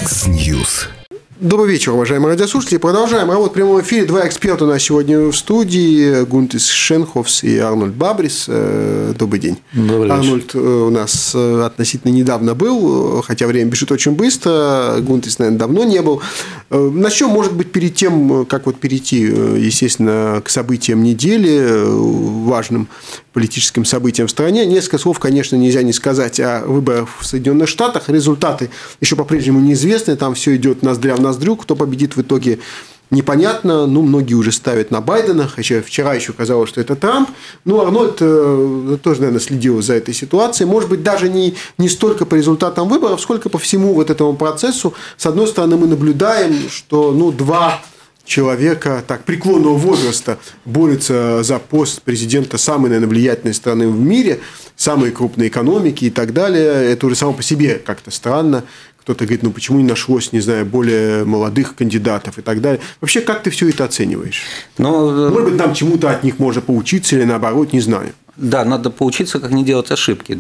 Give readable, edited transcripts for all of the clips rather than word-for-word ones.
Яндекс.Ньюс. Добрый вечер, уважаемые радиослушатели. Продолжаем работу в прямом эфире. Два эксперта у нас сегодня в студии. Гунтис Шенховс и Арнольд Бабрис. Добрый день. Добрый вечер. Арнольд у нас относительно недавно был, хотя время бежит очень быстро. Гунтис, наверное, давно не был. Начнем, может быть, перед тем, как перейти, естественно, к событиям недели, важным политическим событиям в стране. Несколько слов, конечно, нельзя не сказать о выборах в Соединенных Штатах. Результаты еще по-прежнему неизвестны. Там все идет ноздря в ноздрю. Кто победит в итоге, непонятно. Многие уже ставят на Байдена. Хотя вчера еще казалось, что это Трамп. Арнольд тоже, наверное, следил за этой ситуацией. Может быть, даже не столько по результатам выборов, сколько по всему этому процессу. С одной стороны, мы наблюдаем, что два человека преклонного возраста борются за пост президента самой, наверное, влиятельной страны в мире, самой крупной экономики и так далее. Это уже само по себе как-то странно. Кто-то говорит, почему не нашлось, не знаю, более молодых кандидатов и так далее. Вообще, как ты все это оцениваешь? Может быть, нам чему-то от них можно поучиться или наоборот, не знаю. Да, надо поучиться, как не делать ошибки.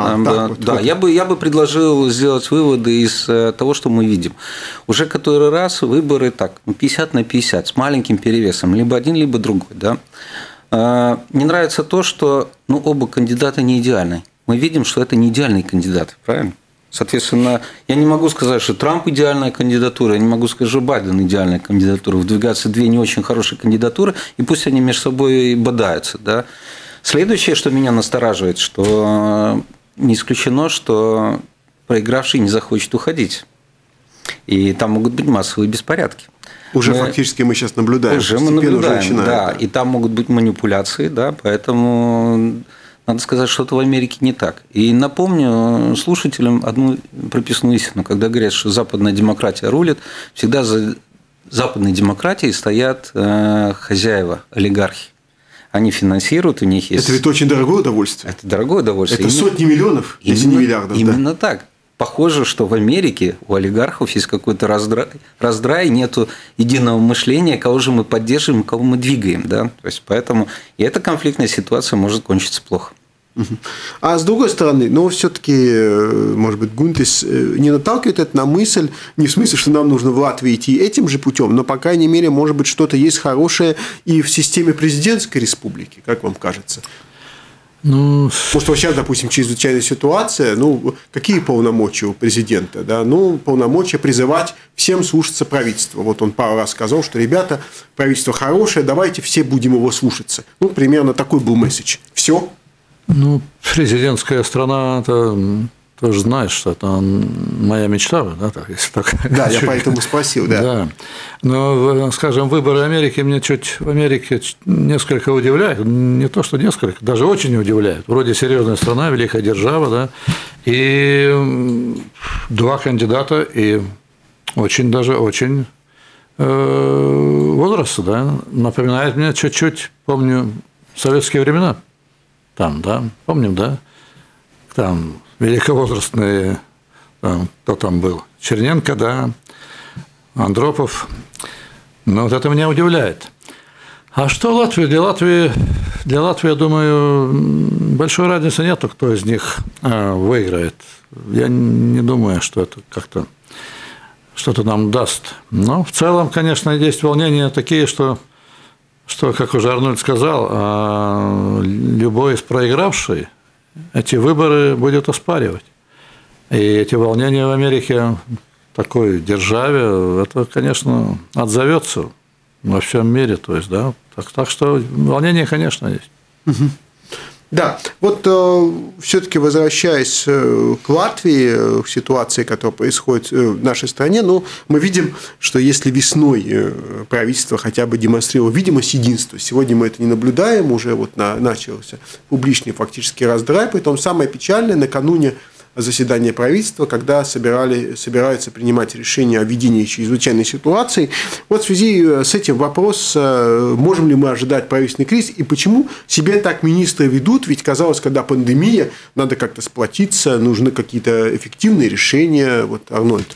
Я бы предложил сделать выводы из того, что мы видим. Уже который раз выборы 50 на 50 с маленьким перевесом. Либо один, либо другой. Да? Не нравится то, что оба кандидата не идеальны. Мы видим, что это не идеальные кандидаты. Правильно? Соответственно, я не могу сказать, что Трамп идеальная кандидатура, я не могу сказать, что Байден идеальная кандидатура. Выдвигаются две не очень хорошие кандидатуры, и пусть они между собой бодаются. Да? Следующее, что меня настораживает, что не исключено, что проигравший не захочет уходить. И там могут быть массовые беспорядки. Фактически мы сейчас наблюдаем. Мы наблюдаем, да. И там могут быть манипуляции, да, поэтому надо сказать, что-то в Америке не так. И напомню слушателям одну прописную истину. Когда говорят, что западная демократия рулит, всегда за западной демократией стоят хозяева, олигархи. Они финансируют, у них есть... Это ведь очень дорогое удовольствие. Это дорогое удовольствие. Это сотни миллионов, если не миллиардов. Именно так. Похоже, что в Америке у олигархов есть какой-то раздрай, нету единого мышления, кого же мы поддерживаем, кого мы двигаем. Да? То есть, поэтому и эта конфликтная ситуация может кончиться плохо. А с другой стороны, все-таки, может быть, Гунтис не наталкивает это на мысль, не в смысле, что нам нужно в Латвии идти этим же путем, но, по крайней мере, может быть, что-то есть хорошее и в системе президентской республики, как вам кажется? Потому что сейчас, допустим, чрезвычайная ситуация, какие полномочия у президента? Да? Полномочия призывать всем слушаться правительства. Он пару раз сказал, что, ребята, правительство хорошее, давайте все будем его слушаться. Примерно такой был месседж. Все. Президентская страна, это тоже знаешь, что это моя мечта, да, если так. Да, я поэтому спросил, да. Да. Но, скажем, выборы Америки меня в Америке несколько удивляют. Не то, что несколько, даже очень удивляют. Вроде серьезная страна, великая держава, да. И два кандидата, и очень возраста, да. Напоминает мне чуть-чуть, помню, советские времена. Там, да, помним, да, там великовозрастные, кто там был, Черненко, да, Андропов, это меня удивляет. А что Латвия? Для Латвии, я думаю, большой разницы нету, кто из них выиграет. Я не думаю, что это как-то что-то нам даст. Но в целом, конечно, есть волнения такие, что, как уже Арнольд сказал, любой из проигравший эти выборы будет оспаривать. И эти волнения в Америке, такой державе, это, конечно, отзовется во всем мире. То есть, да, так что волнения, конечно, есть. Угу. Да, все-таки возвращаясь к Латвии, к ситуации, которая происходит в нашей стране, мы видим, что если весной правительство хотя бы демонстрировало видимость единства, сегодня мы это не наблюдаем, уже начался публичный фактически раздрай, притом самое печальное, накануне заседание правительства, когда собираются принимать решение о введении чрезвычайной ситуации. В связи с этим вопрос, можем ли мы ожидать правительственный кризис и почему себя так министры ведут, ведь казалось, когда пандемия, надо как-то сплотиться, нужны какие-то эффективные решения. Арнольд.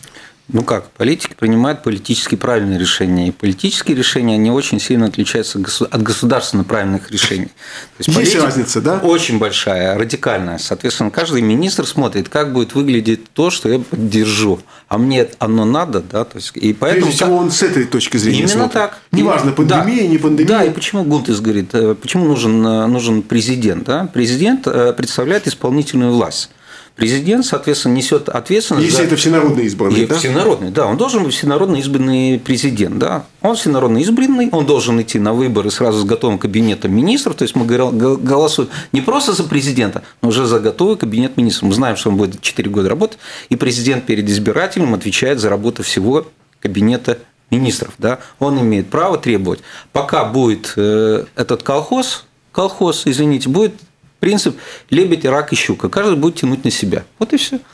Ну как, политики принимают политически правильные решения. И политические решения, они очень сильно отличаются от государственно правильных решений. То есть разница, да? Очень большая, радикальная. Соответственно, каждый министр смотрит, как будет выглядеть то, что я поддержу. А мне оно надо, да? То есть, и поэтому... Прежде всего, он с этой точки зрения именно смотрит. Так. Неважно, пандемия, да. не пандемия. Да, и почему Гунтес говорит, почему нужен президент? Да? Президент представляет исполнительную власть. Президент, соответственно, несет ответственность. Если это всенародно избранный, да? Всенародный, да, он должен быть всенародно избранный президент, да. Он всенародно избранный, он должен идти на выборы сразу с готовым кабинетом министров, то есть мы голосуем не просто за президента, но уже за готовый кабинет министров. Мы знаем, что он будет 4 года работать, и президент перед избирателем отвечает за работу всего кабинета министров, да. Он имеет право требовать, пока будет этот колхоз, извините, будет принцип лебедь, рак и щука. Каждый будет тянуть на себя. Вот и все.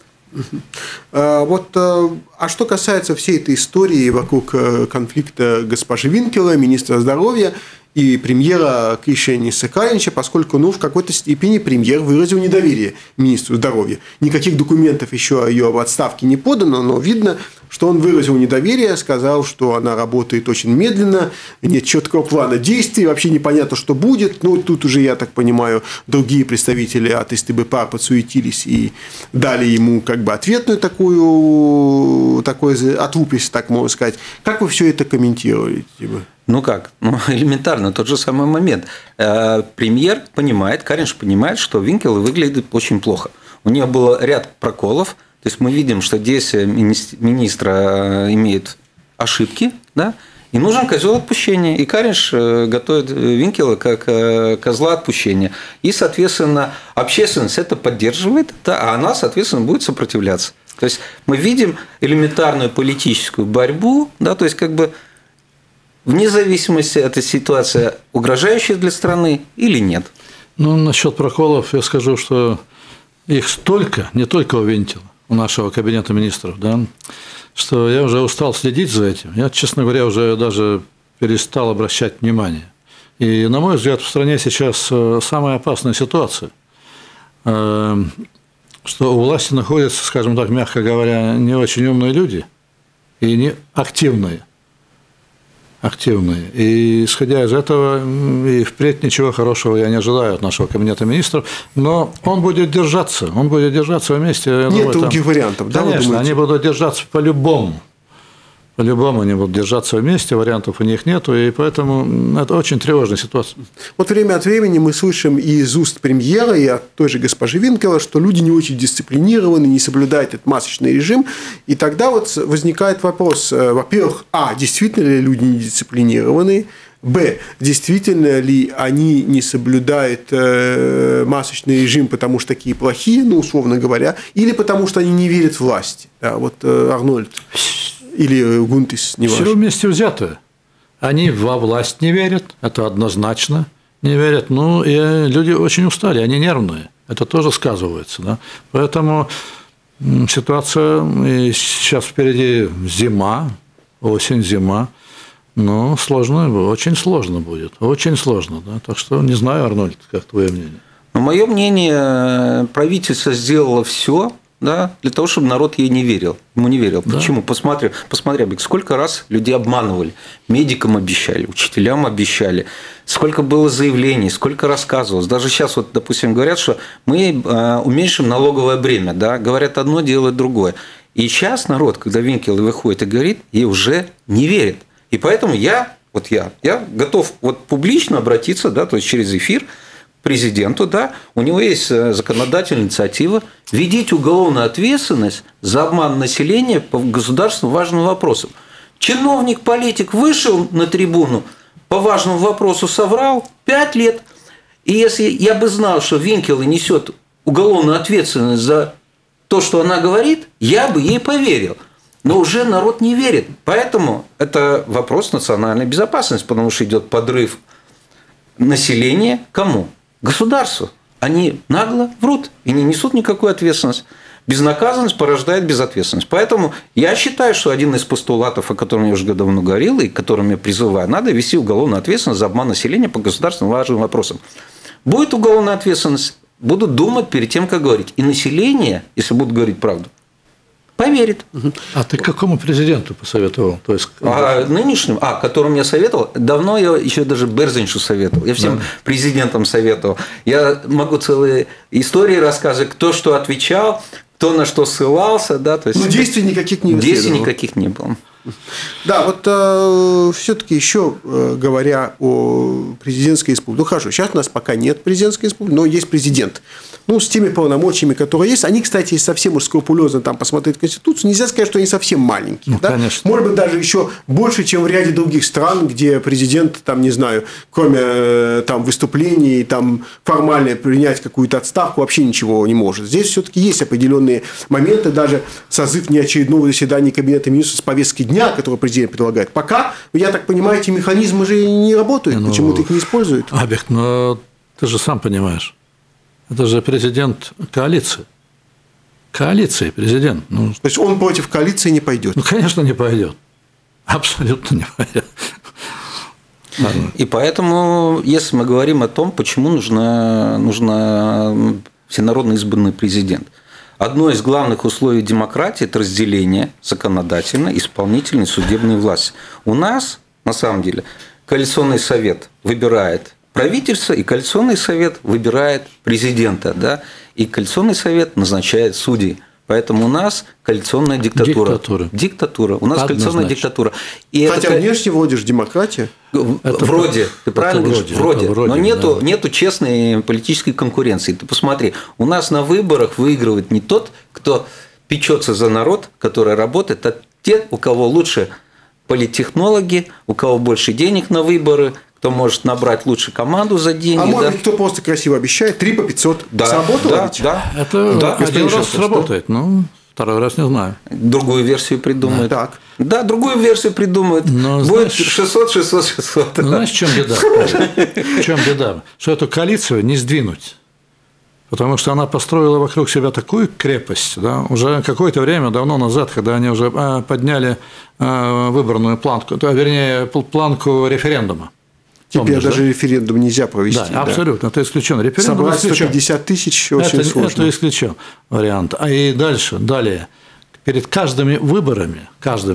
А что касается всей этой истории вокруг конфликта госпожи Винкела, министра здоровья, и премьера Кришини Сакаринича, поскольку в какой-то степени премьер выразил недоверие министру здоровья. Никаких документов еще о ее отставке не подано, но видно, что он выразил недоверие, сказал, что она работает очень медленно, нет четкого плана действий, вообще непонятно, что будет. Тут уже, я так понимаю, другие представители от СТБ-ПАР подсуетились и дали ему ответную такую отлупись, так можно сказать. Как вы все это комментируете? Элементарно, тот же самый момент. Премьер понимает, Каринш понимает, что Винкел выглядит очень плохо. У нее был ряд проколов. То есть мы видим, что действия министра имеют ошибки, да, и нужен козел отпущения. И Каринш готовит Винкела как козла отпущения. И, соответственно, общественность это поддерживает, да, а она, соответственно, будет сопротивляться. То есть мы видим элементарную политическую борьбу, да, то есть вне зависимости, эта ситуация угрожающая для страны или нет. Насчет проколов я скажу, что их столько, не только у Винкела, у нашего кабинета министров, да, что я уже устал следить за этим. Я, честно говоря, уже даже перестал обращать внимание. И, на мой взгляд, в стране сейчас самая опасная ситуация, что у власти находятся, скажем так, мягко говоря, не очень умные люди и не активные. И, исходя из этого, и впредь ничего хорошего я не ожидаю от нашего кабинета министров, но он будет держаться вместе. Нет других вариантов, да? Конечно, они будут держаться по-любому. По-любому они будут держаться вместе, вариантов у них нету, и поэтому это очень тревожная ситуация. Время от времени мы слышим и из уст премьера, и от той же госпожи Винкела, что люди не очень дисциплинированы, не соблюдают этот масочный режим, и тогда возникает вопрос, во-первых, действительно ли люди не дисциплинированы, действительно ли они не соблюдают масочный режим, потому что такие плохие, условно говоря, или потому что они не верят власти. Да, Арнольд. Или Гунтес, не важно. Все вместе взятое. Они во власть не верят, это однозначно не верят. И люди очень устали, они нервные. Это тоже сказывается. Да? Поэтому ситуация, и сейчас впереди зима, осень-зима, сложно, очень сложно будет. Очень сложно. Да? Так что не знаю, Арнольд, как твое мнение? Мое мнение, правительство сделало все, да, для того, чтобы народ ей не верил. Ему не верил. Да. Почему? Посмотри, сколько раз людей обманывали. Медикам обещали, учителям обещали. Сколько было заявлений, сколько рассказывалось. Даже сейчас, допустим, говорят, что мы уменьшим налоговое бремя. Да? Говорят одно, делают другое. И сейчас народ, когда Винкел выходит и говорит, ей уже не верит. И поэтому я готов публично обратиться, да, то есть через эфир, президенту, да, у него есть законодательная инициатива введите уголовную ответственность за обман населения по государству важным вопросам. Чиновник, политик вышел на трибуну, по важному вопросу соврал, 5 лет. И если я бы знал, что Винкела несет уголовную ответственность за то, что она говорит, я бы ей поверил. Но уже народ не верит. Поэтому это вопрос национальной безопасности, потому что идет подрыв населения кому? Государству. Они нагло врут и не несут никакую ответственность. Безнаказанность порождает безответственность. Поэтому я считаю, что один из постулатов, о котором я уже давно говорил и которым я призываю, надо ввести уголовную ответственность за обман населения по государственным важным вопросам. Будет уголовная ответственность, будут думать перед тем, как говорить. И население, если будут говорить правду, Поверит. А ты какому президенту посоветовал? То есть... Нынешнему, которому я советовал, давно я еще даже Берзиншу советовал. Я всем президентам советовал. Я могу целые истории рассказывать, кто что отвечал, кто на что ссылался. Да, то есть... Но действий никаких не было. Действий никаких не было. Да, вот все-таки еще говоря о президентской республике. Ну хорошо, сейчас у нас пока нет президентской республики, но есть президент. Ну, с теми полномочиями, которые есть. Они, кстати, совсем уж скрупулезно там посмотреть Конституцию. Нельзя сказать, что они совсем маленькие. Ну, да? Конечно. Может быть, даже еще больше, чем в ряде других стран, где президент, там, не знаю, кроме там, выступлений, там, формально принять какую-то отставку, вообще ничего не может. Здесь все-таки есть определенные моменты, даже созыв неочередного заседания Кабинета министров с повестки дня, который президент предлагает. Пока, я так понимаю, эти механизмы же не работают, почему-то их не используют. Абек, но ты же сам понимаешь. Это же президент коалиции. Коалиции президент. То есть он против коалиции не пойдет? Ну, конечно, не пойдет. Абсолютно не пойдет. И поэтому, если мы говорим о том, почему нужно всенародно избранный президент, одно из главных условий демократии – это разделение законодательной, исполнительной, судебной власти. У нас, на самом деле, коалиционный совет выбирает правительство, и коалиционный совет выбирает президента, да, и коалиционный совет назначает судей. Поэтому у нас коалиционная диктатура. Диктатура. У нас коалиционная диктатура. И хотя внешне вроде же демократия. Вроде. Ты правильно говоришь? Вроде. Но нету честной политической конкуренции. Ты посмотри, у нас на выборах выигрывает не тот, кто печется за народ, который работает, а те, у кого лучше политтехнологи, у кого больше денег на выборы, кто может набрать лучше команду за деньги. А может быть, кто просто красиво обещает, 3 по 500. Да, сработало ведь? Да. Это один раз сработает, но второй раз не знаю. Другую версию придумают. Так. Да, другую версию придумают. Но, будет 600, 600, 600. Ну, знаешь, в чем беда? В чем беда? Что эту коалицию не сдвинуть. Потому что она построила вокруг себя такую крепость, да, уже какое-то время, давно назад, когда они уже подняли выборную планку, вернее, планку референдума. Теперь даже референдум нельзя провести. Да, абсолютно, это исключен. Референдум собрать 150 тысяч очень сложно. Это исключен вариант. А и далее, перед каждыми выборами,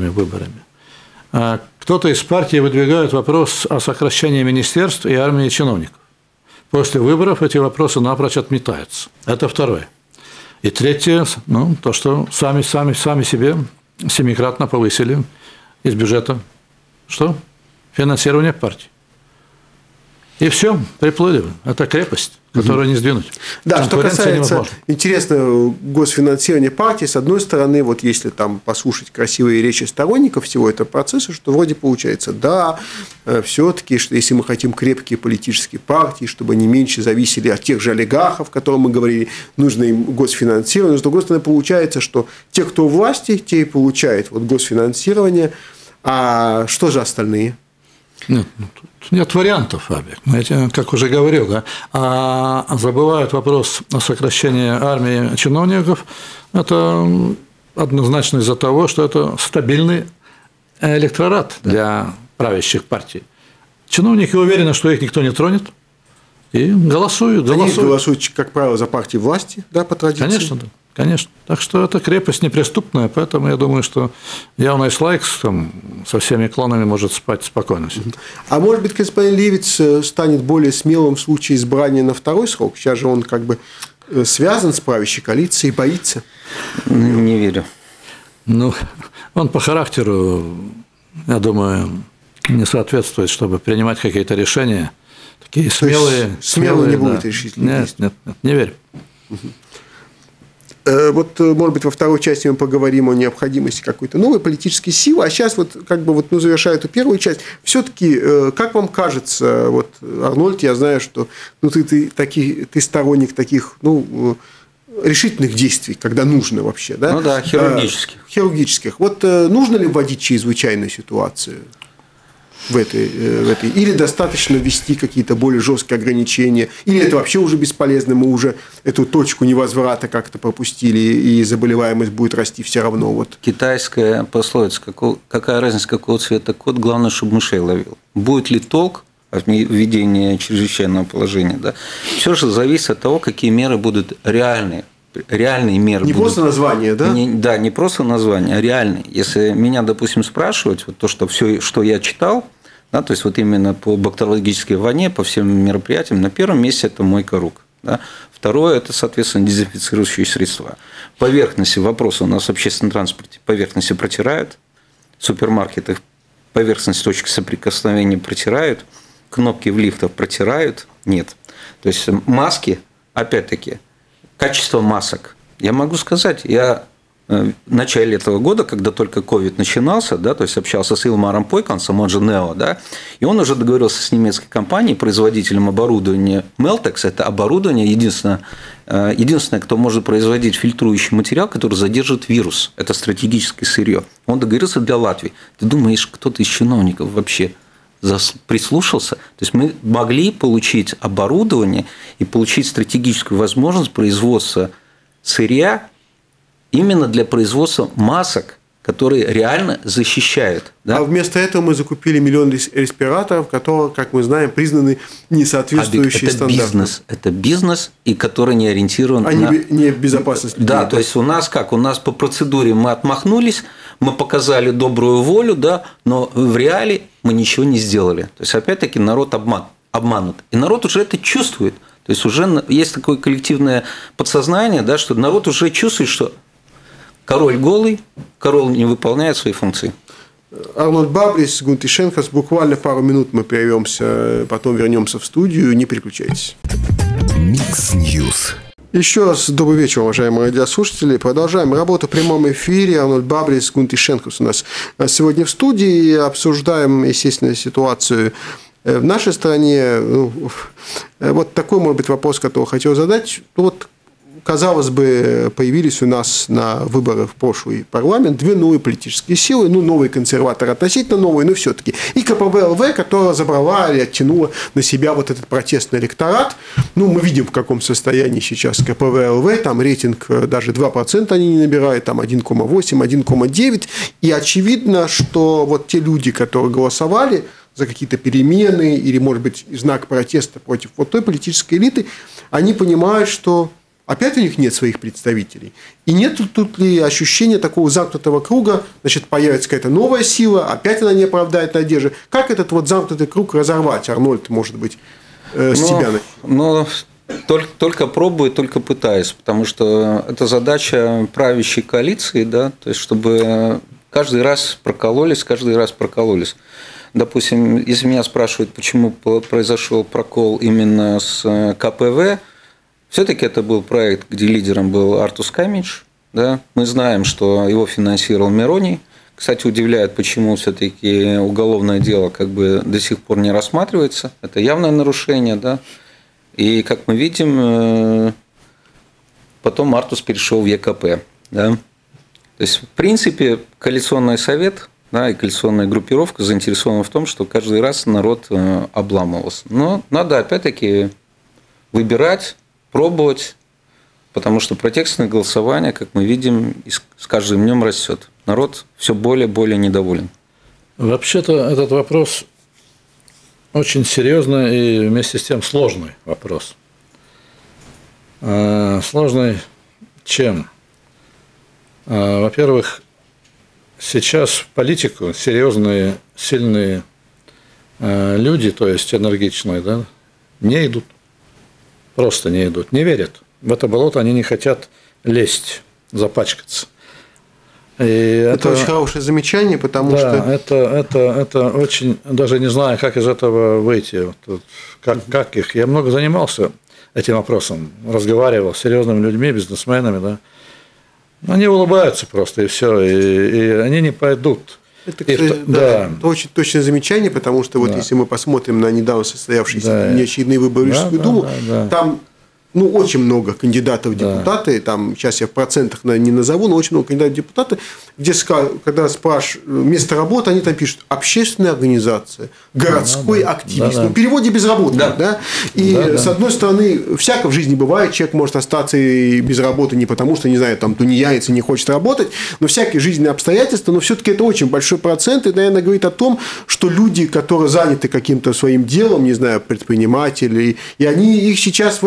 кто-то из партии выдвигает вопрос о сокращении министерств и армии чиновников. После выборов эти вопросы напрочь отметаются. Это второе. И третье, то, что сами себе 7-кратно повысили из бюджета. Что? Финансирование партий. И все, приплыли. Это крепость, которую не сдвинуть. Да, что касается, интересно, госфинансирования партии, с одной стороны, вот если там послушать красивые речи сторонников всего этого процесса, что вроде получается, да, все-таки, что если мы хотим крепкие политические партии, чтобы они меньше зависели от тех же олигархов, о которых мы говорили, нужно им госфинансирование. Но с другой стороны, получается, что те, кто у власти, те и получают вот госфинансирование, а что же остальные? Нет вариантов, Абек. Я, как уже говорил, да, а забывают вопрос о сокращении армии чиновников. Это однозначно из-за того, что это стабильный электорат для правящих партий. Чиновники уверены, что их никто не тронет, и голосуют. Они голосуют, как правило, за партии власти, да, по традиции? Конечно, да. Конечно. Так что это крепость неприступная, поэтому я думаю, что явный Слайкс со всеми кланами может спать спокойно. А может быть, господин Левиц станет более смелым в случае избрания на второй срок? Сейчас же он как бы связан с правящей коалицией, боится. Не верю. Он по характеру, я думаю, не соответствует, чтобы принимать какие-то решения. Такие смелые. Смелый не будет решительно. Нет, не верю. Вот, может быть, во второй части мы поговорим о необходимости какой-то новой политической силы, а сейчас завершая эту первую часть, все-таки, как вам кажется, вот, Арнольд, я знаю, что ты сторонник таких, решительных действий, когда нужно вообще, да? Хирургических. Хирургических. Вот нужно ли вводить чрезвычайную ситуацию в этой, или достаточно ввести какие-то более жесткие ограничения, или это вообще уже бесполезно, мы уже эту точку невозврата как-то пропустили, и заболеваемость будет расти все равно. Вот. Китайская пословица, какая разница, какого цвета кот, главное, чтобы мышей ловил. Будет ли толк от введения чрезвычайного положения? Да? Все же зависит от того, какие меры будут реальные реальные меры. Не просто название, да? Да, не просто название, а реальные. Если меня, допустим, спрашивать, вот то, что все, что я читал, да, то есть вот именно по бактериологической войне, по всем мероприятиям, на первом месте это мойка рук. Да. Второе – это, соответственно, дезинфицирующие средства. Поверхности, вопросы у нас в общественном транспорте, поверхности протирают, в супермаркетах поверхность точки соприкосновения протирают, кнопки в лифтах протирают, нет. То есть маски, опять-таки, качество масок. Я могу сказать, я в начале этого года, когда только COVID начинался, да, то есть общался с Илмаром Пойкансом, он же Нео, да, и он уже договорился с немецкой компанией, производителем оборудования Meltex, это оборудование единственное, кто может производить фильтрующий материал, который задержит вирус, это стратегическое сырье. Он договорился для Латвии. Ты думаешь, кто-то из чиновников вообще прислушался? То есть мы могли получить оборудование и получить стратегическую возможность производства сырья именно для производства масок, которые реально защищают. Да? А вместо этого мы закупили миллион респираторов, которые, как мы знаем, признаны несоответствующие стандартам. Это бизнес, и который не ориентирован на… не безопасность. Да, то есть у нас как? У нас по процедуре мы отмахнулись, мы показали добрую волю, да, но в реале мы ничего не сделали. То есть, опять-таки, народ обманут. И народ уже это чувствует. То есть, уже есть такое коллективное подсознание, да, что народ уже чувствует, что король голый, король не выполняет свои функции. Арнольд Бабрис, Гунти Шенхас. Буквально пару минут мы прервемся, потом вернемся в студию. Не переключайтесь. Микс Ньюс. Еще раз добрый вечер, уважаемые радиослушатели. Продолжаем работу в прямом эфире. Арнольд Бабрис, Гунти Шенхас у нас сегодня в студии. Обсуждаем, естественно, ситуацию в нашей стране. Вот такой, может быть, вопрос, который хотел задать. Вот, казалось бы, появились у нас на выборах в прошлый парламент две новые политические силы, новые консерваторы относительно новые, но все-таки. И КПВЛВ, которая забрала или оттянула на себя вот этот протестный электорат. Мы видим, в каком состоянии сейчас КПВЛВ, там рейтинг даже 2% они не набирают, там 1,8, 1,9. И очевидно, что вот те люди, которые голосовали за какие-то перемены или, может быть, знак протеста против вот той политической элиты, они понимают, что опять у них нет своих представителей. И нет тут ли ощущения такого замкнутого круга, значит, появится какая-то новая сила, опять она не оправдает надежды. Как этот вот замкнутый круг разорвать, Арнольд, может быть, с тебя начать? Только пробую, только пытаюсь, потому что это задача правящей коалиции, да, то есть чтобы каждый раз прокололись. Допустим, если меня спрашивают, почему произошел прокол именно с КПВ, все-таки это был проект, где лидером был Артус Камидж. Да? Мы знаем, что его финансировал Мироний. Кстати, удивляет, почему все-таки уголовное дело как бы до сих пор не рассматривается. Это явное нарушение. Да? И, как мы видим, потом Артус перешел в ЕКП. Да? То есть, в принципе, коалиционный совет, да, и коалиционная группировка заинтересована в том, что каждый раз народ обламывался. Но надо, опять-таки, выбирать, пробовать, потому что протестное голосование, как мы видим, с каждым днем растет. Народ все более и более недоволен. Вообще-то этот вопрос очень серьезный и вместе с тем сложный вопрос. Сложный чем? Во-первых, сейчас в политику серьезные, сильные люди, то есть энергичные, да, не идут. Просто не идут, не верят. В это болото они не хотят лезть, запачкаться. Это очень хорошее замечание, потому что… Это очень… Даже не знаю, как из этого выйти. Как их… Я много занимался этим вопросом, разговаривал с серьезными людьми, бизнесменами, да. Они улыбаются просто, и все, и они не пойдут. Это, это очень точное замечание, потому что вот если мы посмотрим на недавно состоявшиеся неочередные выборы в Рижскую думу, там очень много кандидатов в депутаты, там сейчас я в процентах не назову, но очень много кандидатов в депутаты, где, когда спрашиваешь место работы, они там пишут общественная организация, городской активист. В переводе безработный. И с одной стороны, всяко в жизни бывает, человек может остаться и без работы не потому, что, не знаю, там тунеядец и не хочет работать, но всякие жизненные обстоятельства, но все-таки это очень большой процент, и, наверное, говорит о том, что люди, которые заняты каким-то своим делом, не знаю, предприниматели, и они их сейчас в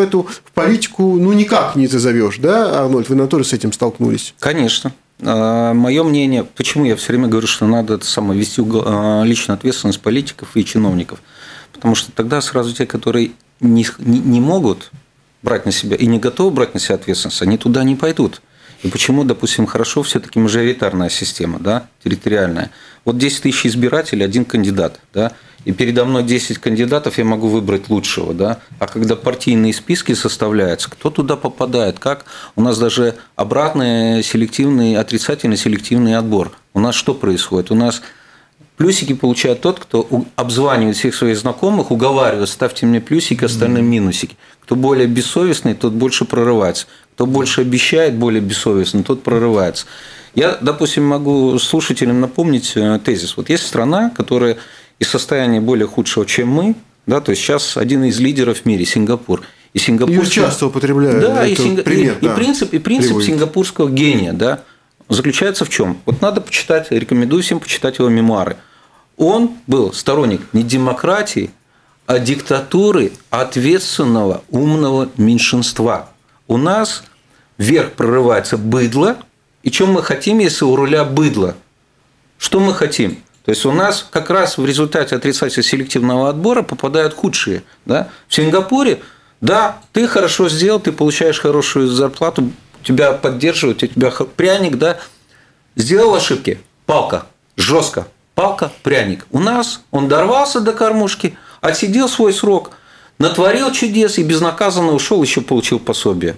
политику никак не зазовешь, да, Арнольд? Вы, наверное, тоже с этим столкнулись? Конечно. Мое мнение, почему я все время говорю, что надо ввести личную ответственность политиков и чиновников. Потому что тогда сразу те, которые не могут брать на себя и не готовы брать на себя ответственность, они туда не пойдут. И почему, допустим, хорошо все-таки мажоритарная система, да, территориальная. Вот 10 тысяч избирателей, один кандидат, да, и передо мной 10 кандидатов, я могу выбрать лучшего, да. А когда партийные списки составляются, кто туда попадает, как? У нас даже обратный селективный, отрицательный селективный отбор. У нас что происходит? У нас плюсики получает тот, кто обзванивает всех своих знакомых, уговаривает, ставьте мне плюсики, остальным минусики. Кто более бессовестный, тот больше прорывается. Кто больше обещает, более бессовестный, тот прорывается. Я, допустим, могу слушателям напомнить тезис. Вот есть страна, которая из состояния более худшего, чем мы, да, то есть сейчас один из лидеров в мире – Сингапур. И Ее часто употребляют. Да, пример, и принцип сингапурского гения, да, заключается в чем? Вот надо почитать, рекомендую всем почитать его мемуары. Он был сторонник не демократии, а диктатуры ответственного умного меньшинства. У нас вверх прорывается быдло, и что мы хотим, если у руля быдло? Что мы хотим? То есть у нас как раз в результате отрицательного селективного отбора попадают худшие. Да? В Сингапуре, да, ты хорошо сделал, ты получаешь хорошую зарплату, тебя поддерживают, у тебя пряник, да, сделал ошибки, палка, жестко, палка, пряник. У нас он дорвался до кормушки, отсидел свой срок, натворил чудес и безнаказанно ушел, еще получил пособие.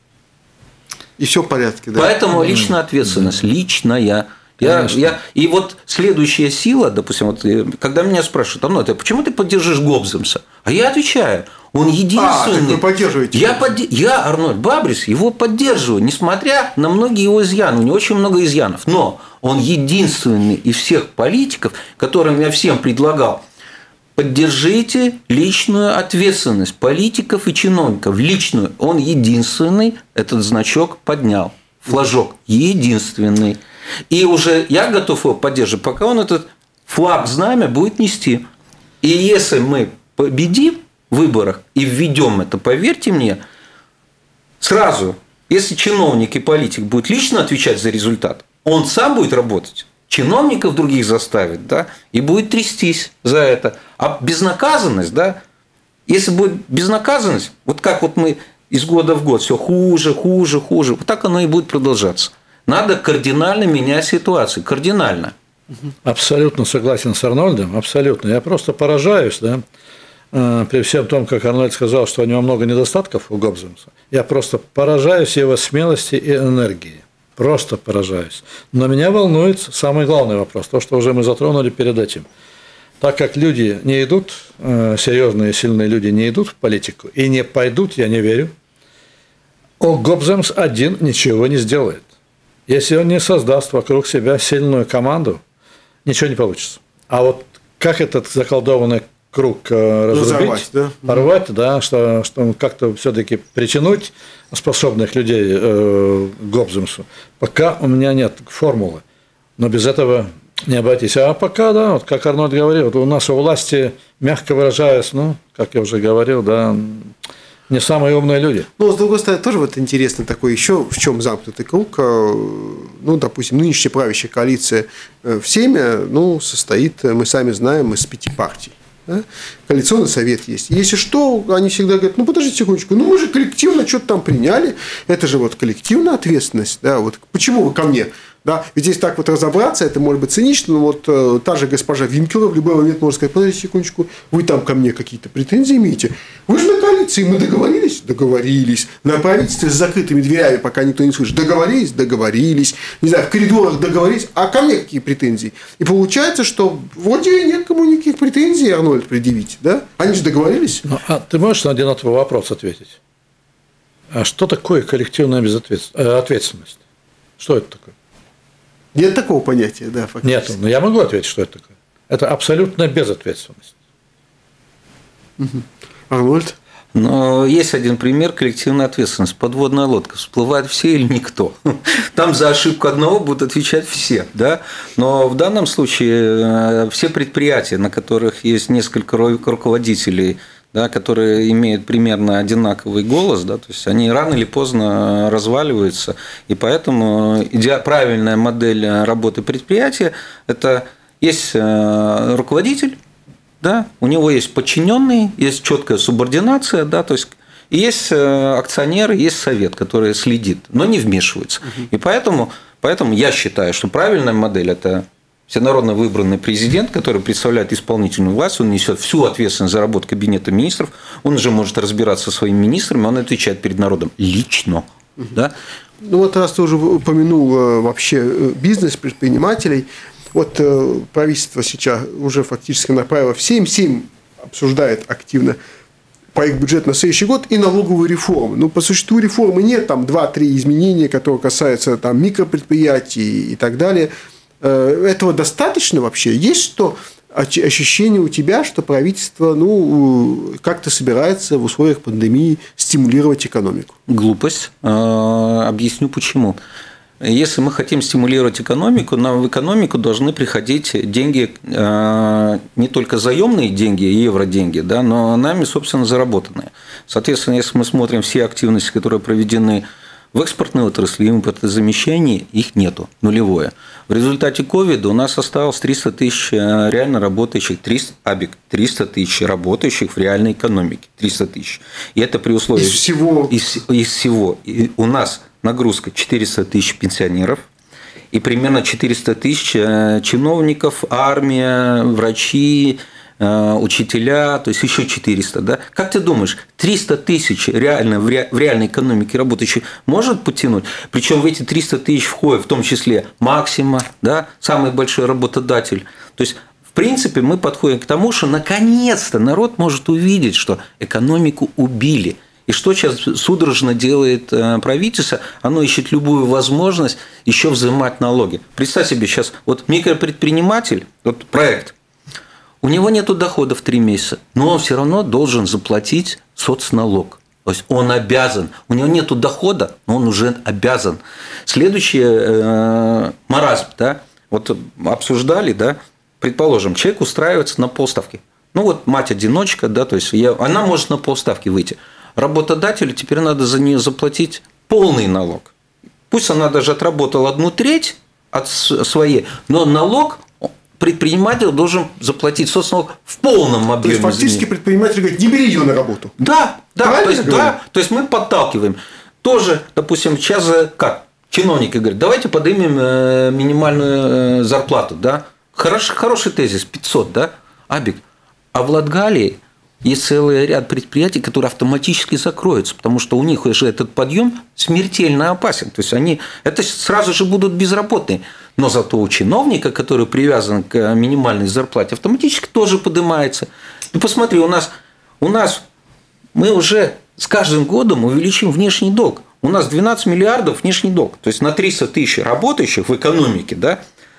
И все в порядке, да? Поэтому личная ответственность, личная. И вот следующая сила, допустим, вот, когда меня спрашивают, Арнольд, почему ты поддержишь Гоббса? А я отвечаю, он единственный. Так вы поддерживаете? Я, Арнольд Бабрис, его поддерживаю, несмотря на многие его изъяны. У него очень много изъянов. Но он единственный из всех политиков, которым я всем предлагал, поддержите личную ответственность политиков и чиновников. Личную. Он единственный этот значок поднял. Флажок. Единственный. И уже я готов его поддерживать, пока он этот флаг знамя будет нести. И если мы победим в выборах и введем это, поверьте мне, сразу, если чиновник и политик будет лично отвечать за результат, он сам будет работать, чиновников других заставит, да, и будет трястись за это. А безнаказанность, да, если будет безнаказанность, вот как вот мы из года в год все хуже, вот так оно и будет продолжаться. Надо кардинально менять ситуацию. Кардинально. Абсолютно согласен с Арнольдом. Абсолютно. Я просто поражаюсь, да, при всем том, как Арнольд сказал, что у него много недостатков у Гоббса. Я просто поражаюсь его смелости и энергии. Просто поражаюсь. Но меня волнует самый главный вопрос, то, что уже мы затронули перед этим. Так как люди не идут, серьезные, сильные люди не идут в политику и не пойдут, я не верю, Гоббс один ничего не сделает. Если он не создаст вокруг себя сильную команду, ничего не получится. А вот как этот заколдованный круг разрубить, порвать, да, что как-то все-таки притянуть способных людей к Гоббсу, пока у меня нет формулы. Но без этого не обойтись. А пока, да, вот как Арнольд говорил, вот у нас у власти, мягко выражаясь, как я уже говорил, да, не самые умные люди. Но, с другой стороны, тоже вот интересно такое еще, в чем замкнутый круг. Допустим, нынешняя правящая коалиция в Сейме, состоит, мы сами знаем, из 5 партий. Да? Коалиционный совет есть. Если что, они всегда говорят, подождите секундочку, мы же коллективно что-то там приняли, это же вот коллективная ответственность, да, вот почему вы ко мне? Да? Ведь здесь так вот разобраться, это может быть цинично, но вот та же госпожа Винкелова в любой момент может сказать, подождите секундочку, вы там ко мне какие-то претензии имеете? Вы же на коалиции, мы договорились? Договорились. На правительстве с закрытыми дверями, пока никто не слышит, договорились? Договорились. Не знаю, в коридорах договорились, а ко мне какие претензии? И получается, что вроде нет кому никаких претензий, Арнольд, предъявить, да? Они же договорились. А ты можешь на один этот вопрос ответить? А что такое коллективная ответственность? Что это такое? Нет такого понятия, да, фактически. Нет, но я могу ответить, что это такое. Это абсолютная безответственность. Арнольд? Но есть один пример коллективной ответственности. Подводная лодка. Всплывают все или никто. Там за ошибку одного будут отвечать все. Да? Но в данном случае все предприятия, на которых есть несколько руководителей, да, которые имеют примерно одинаковый голос, да, то есть они рано или поздно разваливаются, и поэтому правильная модель работы предприятия – это есть руководитель, да, у него есть подчиненные, есть четкая субординация, да, то есть и есть акционеры, есть совет, который следит, но не вмешивается. И поэтому я считаю, что правильная модель – это всенародно выбранный президент, который представляет исполнительную власть, он несет всю ответственность за работу кабинета министров, он уже может разбираться со своими министрами, он отвечает перед народом лично. Да? Ну вот раз ты уже упомянул вообще бизнес предпринимателей, вот правительство сейчас уже фактически направило в Сейм обсуждает активно проект бюджета на следующий год и налоговую реформу. Ну, по существу реформы нет, там 2-3 изменения, которые касаются там, микропредприятий и так далее. Этого достаточно вообще? Есть что ощущение у тебя, что правительство как-то собирается в условиях пандемии стимулировать экономику? Глупость. Объясню почему. Если мы хотим стимулировать экономику, нам в экономику должны приходить деньги, не только заемные деньги, евроденьги, да, но нами, собственно, заработанные. Соответственно, если мы смотрим все активности, которые проведены в экспортной отрасли, импортозамещении, их нету, нулевое. В результате ковида у нас осталось 300 тысяч реально работающих, 300 тысяч работающих в реальной экономике, 300 тысяч. И это при условии… Из всего. И у нас нагрузка 400 тысяч пенсионеров и примерно 400 тысяч чиновников, армия, врачи, учителя, то есть еще 400, да? Как ты думаешь, 300 тысяч реально в реальной экономике работающих может потянуть? Причем в эти 300 тысяч входит в том числе Максима, да? Самый большой работодатель. То есть, в принципе, мы подходим к тому, что наконец-то народ может увидеть, что экономику убили. И что сейчас судорожно делает правительство? Оно ищет любую возможность еще взимать налоги. Представь себе сейчас, вот микропредприниматель, вот проект, у него нет доходов 3 месяца, но он все равно должен заплатить соцналог. То есть он обязан. У него нет дохода, но он уже обязан. Следующее маразм, да, вот обсуждали, да, предположим, человек устраивается на полставки. Ну вот мать-одиночка, да, то есть она может на полставки выйти. Работодателю теперь надо за нее заплатить полный налог. Пусть она даже отработала 1/3 от своей, но налог предприниматель должен заплатить соцналог в полном объеме. То есть фактически предприниматель говорит, не бери ее на работу. Да, то есть мы подталкиваем. Тоже, допустим, сейчас как? Чиновники говорят, давайте поднимем минимальную зарплату. Да? Хороший тезис, 500, да? Абик. А в Латгалии есть целый ряд предприятий, которые автоматически закроются, потому что у них уже этот подъем смертельно опасен. То есть они это сразу же будут безработные. Но зато у чиновника, который привязан к минимальной зарплате, автоматически тоже поднимается. Ну, посмотри, у нас мы уже с каждым годом увеличим внешний долг. У нас 12 миллиардов внешний долг. То есть на 300 тысяч работающих в экономике, да,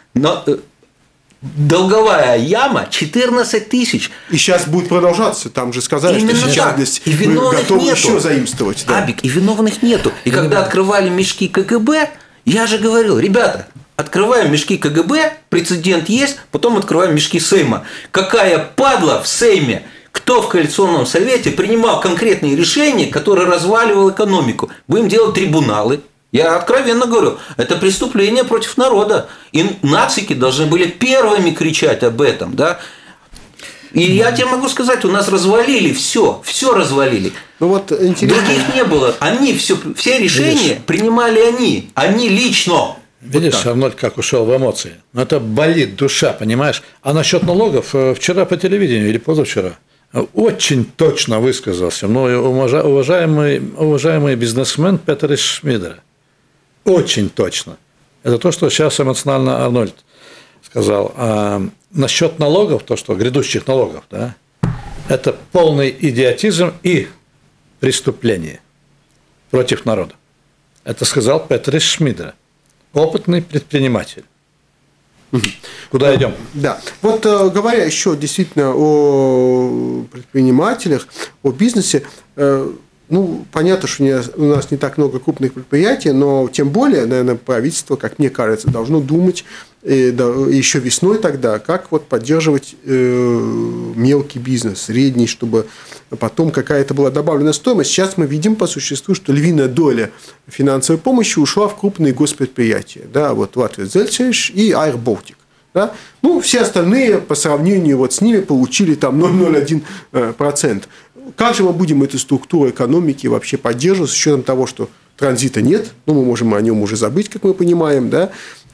долговая яма 14 тысяч. И сейчас будет продолжаться. Там же сказали, именно что сейчас здесь готовы еще заимствовать. Да. Абик, и виновных нету. И когда открывали мешки КГБ, я же говорил, ребята, открываем мешки КГБ, прецедент есть, потом открываем мешки Сейма. Какая падла в Сейме, кто в коалиционном совете принимал конкретные решения, которые разваливали экономику. Будем делать трибуналы. Я откровенно говорю, это преступление против народа. И нацики должны были первыми кричать об этом. Да? И я тебе могу сказать, у нас развалили все развалили. Ну, вот интересно. Других не было. Они все решения принимали они лично. Видишь, вот Арнольд как ушел в эмоции. Но это болит душа, понимаешь? А насчет налогов вчера по телевидению или позавчера очень точно высказался мной уважаемый бизнесмен Петер Шмидер. Очень точно. Это то, что сейчас эмоционально Арнольд сказал. А насчет налогов, то, что грядущих налогов, да, это полный идиотизм и преступление против народа. Это сказал Петер Шмидер, опытный предприниматель. Куда идем? Да. Вот говоря еще действительно о предпринимателях, о бизнесе, ну, понятно, что у нас не так много крупных предприятий, но тем более, наверное, правительство, как мне кажется, должно думать еще весной тогда, как вот поддерживать мелкий бизнес, средний, чтобы потом какая-то была добавленная стоимость. Сейчас мы видим по существу, что львиная доля финансовой помощи ушла в крупные госпредприятия. Да, вот Латвия Зельцеш и Air Baltic. Да? Ну, все остальные по сравнению вот с ними получили там 0,01%. Как же мы будем эту структуру экономики вообще поддерживать с учетом того, что транзита нет, ну, мы можем о нем уже забыть, как мы понимаем, да,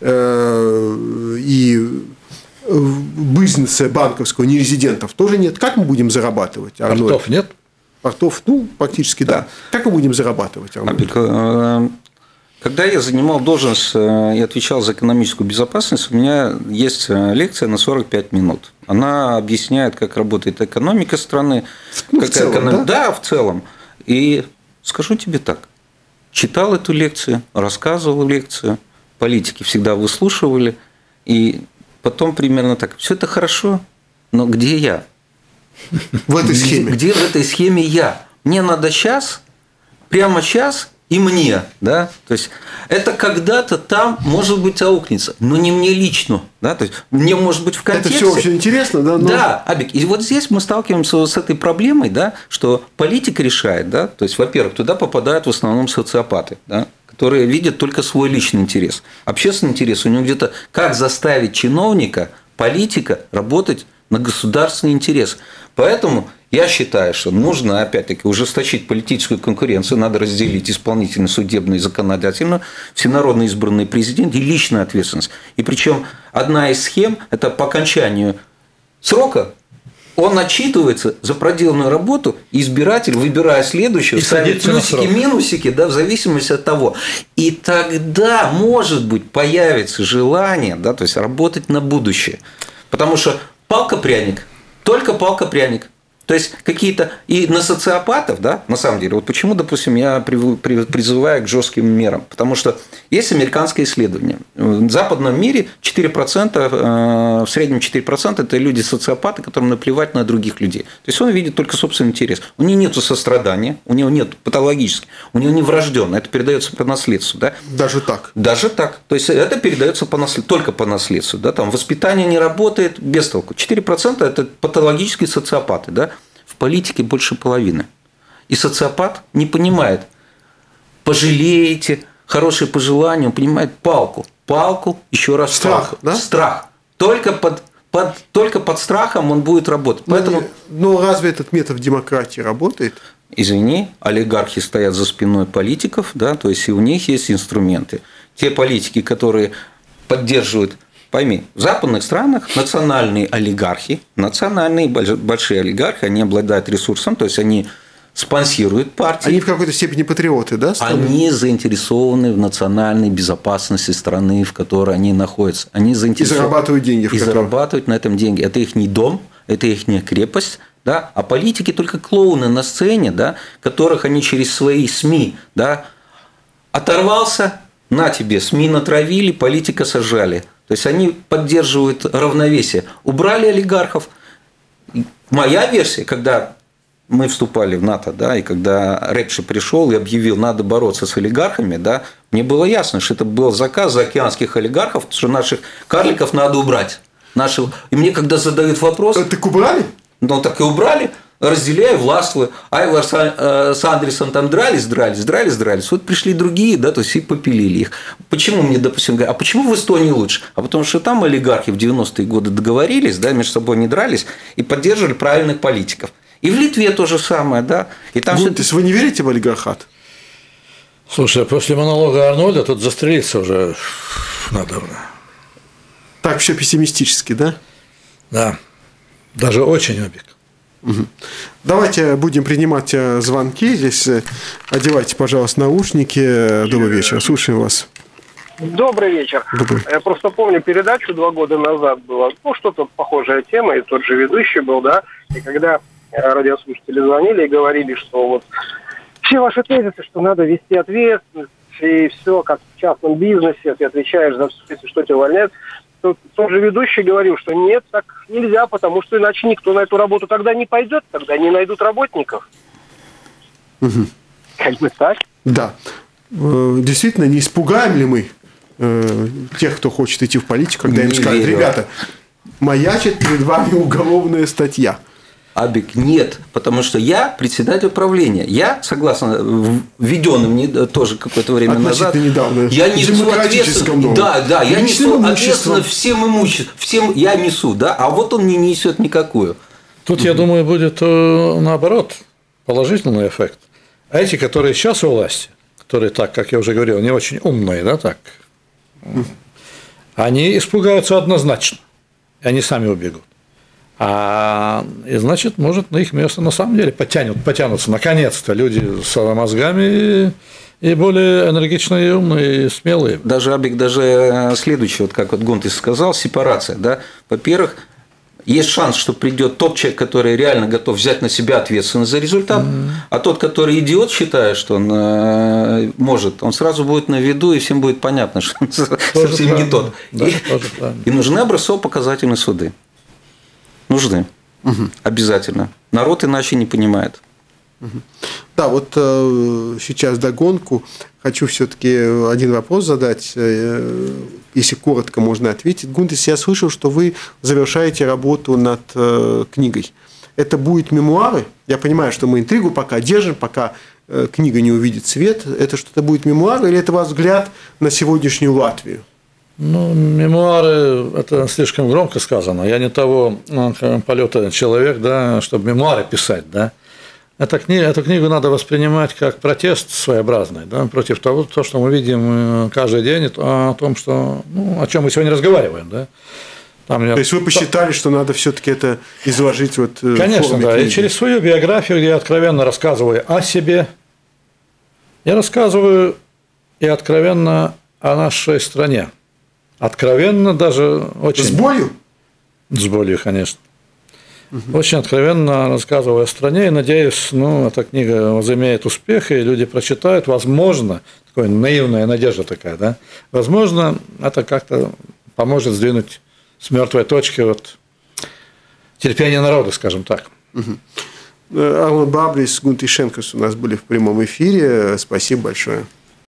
и бизнеса банковского нерезидентов тоже нет. Как мы будем зарабатывать? Портов нет? Портов, ну, практически да. Как мы будем зарабатывать? Когда я занимал должность и отвечал за экономическую безопасность, у меня есть лекция на 45 минут. Она объясняет, как работает экономика страны. Ну, в целом, да, в целом. И скажу тебе так. Читал эту лекцию, рассказывал лекцию, политики всегда выслушивали, и потом примерно так. Все это хорошо, но где я? В этой схеме. Где в этой схеме я? Мне надо сейчас, прямо сейчас, и мне, да, то есть это когда-то там, может быть, аукнется, но не мне лично, да, то есть мне, может быть, в контексте. Это все очень интересно, да? Но... Да, Абик, и вот здесь мы сталкиваемся с этой проблемой, да, что политика решает, да, то есть, во-первых, туда попадают в основном социопаты, да, которые видят только свой личный интерес. Общественный интерес у него где-то как заставить чиновника, политика работать на государственный интерес. Поэтому я считаю, что нужно, опять-таки, ужесточить политическую конкуренцию, надо разделить исполнительную, судебную и законодательную, всенародно избранный президент и личная ответственность. И причем одна из схем – это по окончанию срока он отчитывается за проделанную работу, и избиратель, выбирая следующего, ставит плюсики, минусики, да, в зависимости от того. И тогда, может быть, появится желание, да, то есть работать на будущее. Потому что палка-пряник, только палка-пряник. То есть какие-то и на социопатов, да, на самом деле, вот почему, допустим, я призываю к жестким мерам, потому что есть американское исследование. В западном мире 4%, в среднем 4% это люди-социопаты, которым наплевать на других людей. То есть он видит только собственный интерес. У него нет сострадания, у него нет патологически, у него не врожденно, это передается по наследству. Да? Даже так? Даже так. То есть это передается только по наследству. Да? Там воспитание не работает, без толку. 4% это патологические социопаты. Да? В политике больше половины. И социопат не понимает, пожалеете, хорошие пожелания, он понимает палку. Палку, еще раз страх, палку. Да? Страх. Только под страхом он будет работать. Поэтому... Но разве этот метод демократии работает? Извини, олигархи стоят за спиной политиков, да, то есть и у них есть инструменты. Те политики, которые поддерживают. Пойми, в западных странах национальные олигархи, национальные большие олигархи, они обладают ресурсом, то есть они спонсируют партии. Они в какой-то степени патриоты, да? Страны? Они заинтересованы в национальной безопасности страны, в которой они находятся. Они заинтересованы. И зарабатывают деньги. И зарабатывают на этом деньги. Это их не дом, это их не крепость. Да? А политики только клоуны на сцене, да? Которых они через свои СМИ, да? Оторвался, на тебе, СМИ натравили, политика сажали. То есть они поддерживают равновесие. Убрали олигархов. Моя версия, когда мы вступали в НАТО, да, и когда Репши пришел и объявил, надо бороться с олигархами, да, мне было ясно, что это был заказ заокеанских олигархов, что наших карликов надо убрать. И мне когда задают вопрос... Так убрали? Ну, так и убрали. Разделяю, властвую. Айвар с Андресом там дрались. Вот пришли другие, да, то есть и попилили их. Почему мне, допустим, говорят, а почему в Эстонии лучше? А потому что там олигархи в 90-е годы договорились, да, между собой не дрались и поддерживали правильных политиков. И в Литве то же самое, да. И там Гунтис, вы не верите в олигархат? Слушай, после монолога Арнольда тут застрелиться уже надо. Так все пессимистически, да? Да. Даже очень объективно. Угу. Давайте будем принимать звонки. Здесь одевайте, пожалуйста, наушники. Добрый вечер. Слушаем вас. Добрый вечер. Добрый. Я просто помню передачу 2 года назад была. Ну, что-то похожая тема, и тот же ведущий был, да. И когда радиослушатели звонили и говорили, что вот все ваши тезисы, что надо вести ответственность, и все как в частном бизнесе, ты отвечаешь за все, если что тебя увольняют. Тот же ведущий говорил, что нет, так нельзя, потому что иначе никто на эту работу тогда не пойдет, тогда не найдут работников. Угу. Как бы так. Да. Действительно, не испугаем ли мы тех, кто хочет идти в политику, когда им Не скажут: верю. ребята, маячит перед вами уголовная статья. Абик, нет, потому что я председатель правления. Я, согласно введенным тоже какое-то время назад, недавно, я несу ответственность. Да, я несу ответственность всем имуществом, я несу, да, а вот он не несет никакую. Тут, я думаю, будет наоборот положительный эффект. А эти, которые сейчас у власти, которые так, как я уже говорил, не очень умные, да, так, они испугаются однозначно, и они сами убегут. И значит, может, на их место на самом деле потянутся наконец-то люди с мозгами и более энергичные, и умные, и смелые. Даже, Абик, даже следующее, вот как вот Гунтис сказал, сепарация, да, во-первых, есть шанс, что придет тот человек, который реально готов взять на себя ответственность за результат, а тот, который идиот, считает, что он может, он сразу будет на виду, и всем будет понятно, что он совсем не тот. Да, и нужны образцово-показательные суды. Нужны. Обязательно. Народ иначе не понимает. Да, вот сейчас вдогонку хочу все-таки один вопрос задать, если коротко можно ответить. Гунтис, я слышал, что вы завершаете работу над книгой. Это будут мемуары? Я понимаю, что мы интригу пока держим, пока книга не увидит свет. Это что-то будет мемуары или это ваш взгляд на сегодняшнюю Латвию? Ну, мемуары – это слишком громко сказано. Я не того полета человек, да, чтобы мемуары писать, да. Эту книгу надо воспринимать как протест своеобразный, да, против того, что мы видим каждый день, о том, что, о чем мы сегодня разговариваем, да. То есть вы посчитали, что надо все-таки это изложить вот конечно, в форме да. книги. И через свою биографию, где я откровенно рассказываю о себе, я рассказываю и откровенно о нашей стране. Откровенно даже очень. С болью? С болью, конечно. Очень откровенно рассказываю о стране, и надеюсь, эта книга возымеет успех, и люди прочитают. Возможно, такая наивная надежда такая, да, возможно, это как-то поможет сдвинуть с мертвой точки вот терпение народа, скажем так. Арнольд Бабрис, Гунтис Шенкас у нас были в прямом эфире. Спасибо большое.